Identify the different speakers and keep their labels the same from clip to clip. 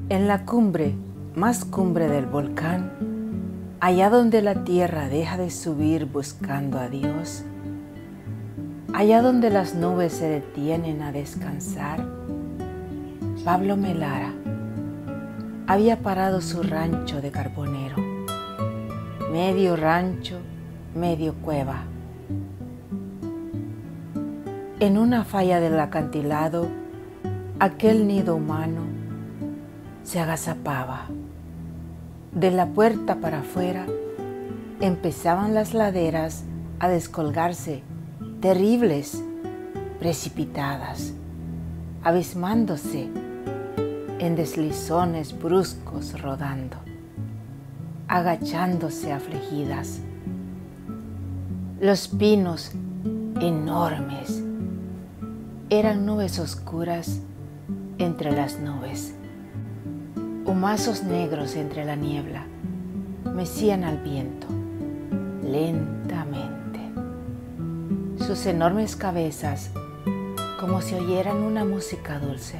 Speaker 1: En la cumbre, más cumbre del volcán, allá donde la tierra deja de subir buscando a Dios, allá donde las nubes se detienen a descansar, Pablo Melara había parado su rancho de carbonero, medio rancho, medio cueva. En una falla del acantilado, aquel nido humano se agazapaba. De la puerta para afuera empezaban las laderas a descolgarse, terribles, precipitadas, abismándose en deslizones bruscos rodando, agachándose afligidas. Los pinos enormes eran nubes oscuras entre las nubes. Humazos negros entre la niebla mecían al viento lentamente. Sus enormes cabezas como si oyeran una música dulce.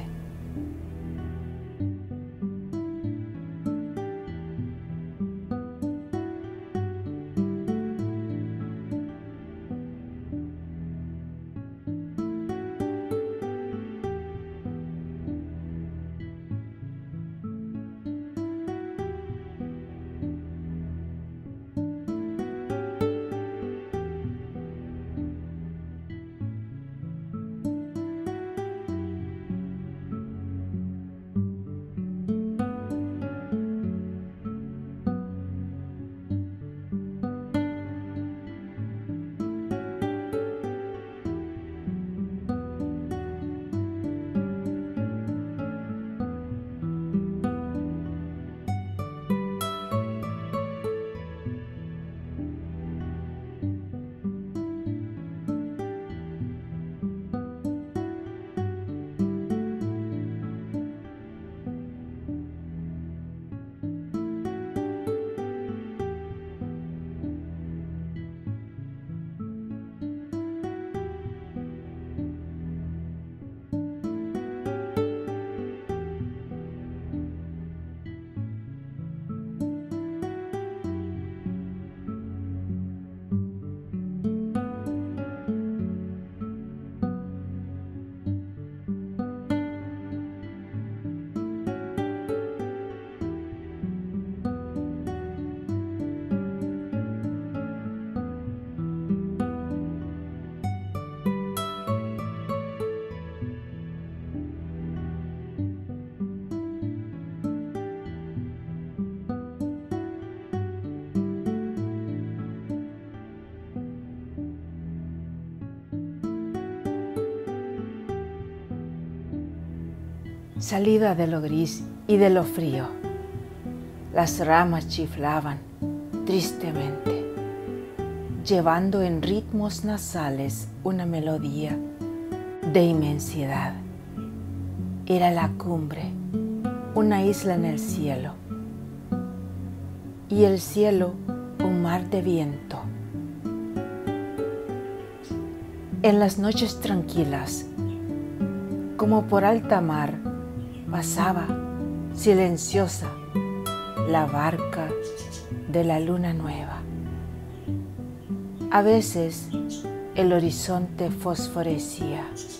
Speaker 1: Salida de lo gris y de lo frío, las ramas chiflaban tristemente, llevando en ritmos nasales una melodía de inmensidad. Era la cumbre, una isla en el cielo, y el cielo un mar de viento. En las noches tranquilas, como por alta mar, pasaba silenciosa la barca de la luna nueva. A veces el horizonte fosforecía.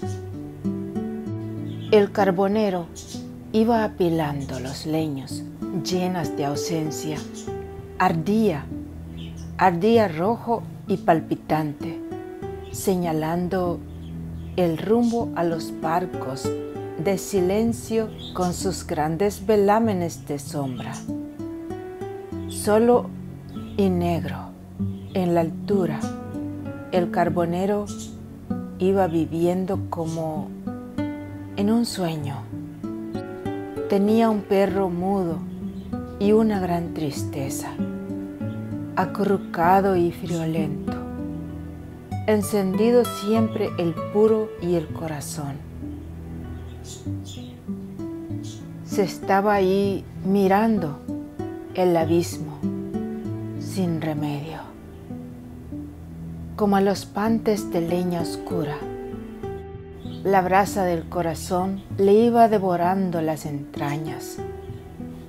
Speaker 1: El carbonero iba apilando los leños llenas de ausencia. Ardía rojo y palpitante, señalando el rumbo a los barcos de silencio con sus grandes velámenes de sombra. Solo y negro, en la altura, el carbonero iba viviendo como en un sueño. Tenía un perro mudo y una gran tristeza, acurrucado y friolento, encendido siempre el puro y el corazón. Se estaba ahí mirando el abismo sin remedio, como a los pantes de leña oscura. La brasa del corazón le iba devorando las entrañas,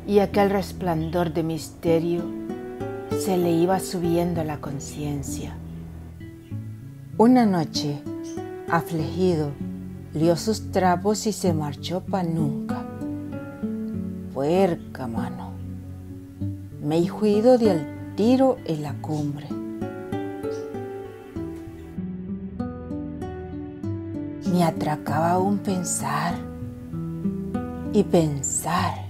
Speaker 1: y aquel resplandor de misterio se le iba subiendo a la conciencia. Una noche, afligido, lió sus trapos y se marchó pa' nunca. Puerca mano, me he juido de al tiro en la cumbre. Me atracaba un pensar y pensar.